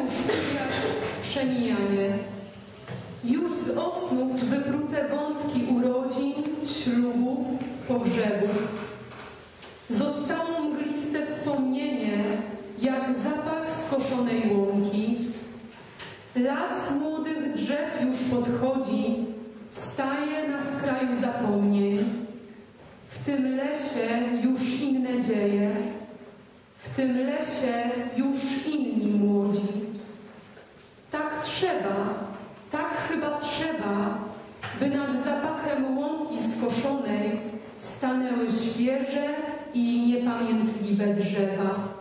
już kwiat przemijanie. Już z osnów wyprute wątki urodzin, ślubów, pogrzebów. Zostało mgliste wspomnienie, jak zapach skoszonej łąki. Las młodych drzew już podchodzi, staje na skraju zapomnień. W tym lesie już inne dzieje, w tym lesie już inni młodzi. Tak trzeba, tak chyba trzeba, by nad zapachem łąki skoszonej stanęły świeże i niepamiętliwe drzewa.